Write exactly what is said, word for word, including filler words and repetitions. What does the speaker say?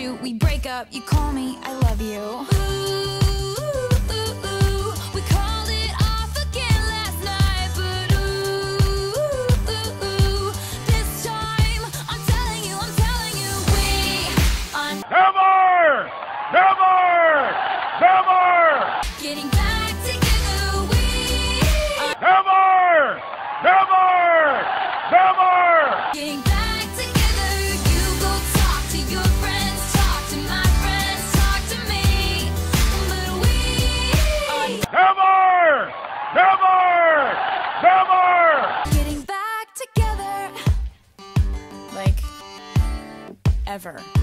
you, we break up, you call me, I love you. Ooh, ooh, ooh, we called it off again last night, but ooh, ooh, ooh, this time, I'm telling you, I'm telling you, we are never, never, never getting back together, we are never, never, never getting back together. You go talk to your friends, talk to my friends, talk to me, but we are never, never, never getting back together, like ever.